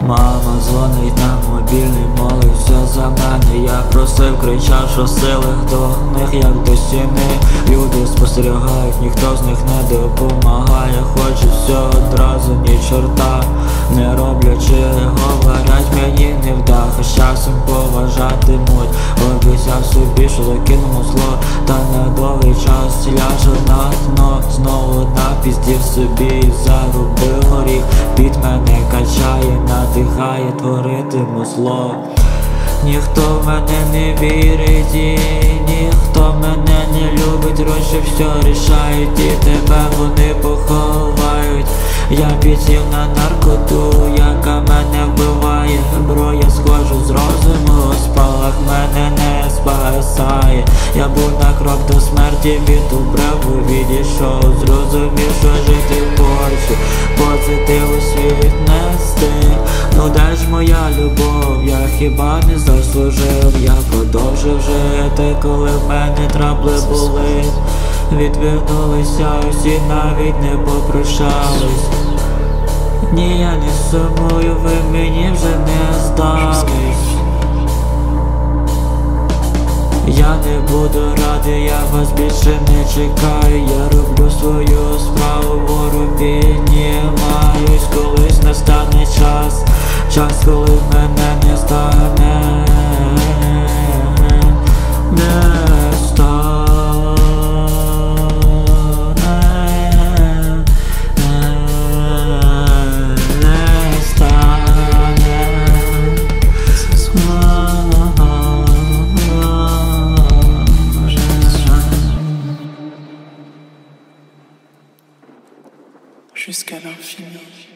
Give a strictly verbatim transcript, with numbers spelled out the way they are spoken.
Мама дзвонить на мобільний, молився за мене. Я просив, кричав, що сили до них як до стіни. Люди спостерігають, ніхто з них не допомагає. Хочу все одразу, ні чорта не роблячи. Говорять, мені не вдах, а з часом поважатимуть. Обіцяв собі, що закинемо зло, та на довгий час ляже на дно. Знову напіздів собі і зарубив горіх. Під мене качає, надихає, творитиму зло. Ніхто в мене не вірить і ніхто мене не любить. Гроші все рішають і тебе вони поховають. Я підсів на наркоту, яка мене вбиває. Бро, я схожу з розуму, спалах мене не спасає. Я був на крок до смерті, від убреву відійшов. Зрозумів, що жити хочу, позитив у світ нести. Ну де ж моя любов, я хіба не заслужив? Я продовжив жити, коли в мене трабли були. Відвернулися усі, навіть не попрощались. Ні, я не сумую, ви мені вже не здались. Я не буду радий, я вас більше не чекаю. Я роблю свою справу, вору піднімаюсь. Колись настане час, час, коли в мене не стане, не стане, не стане. Jusqu'à l'infini.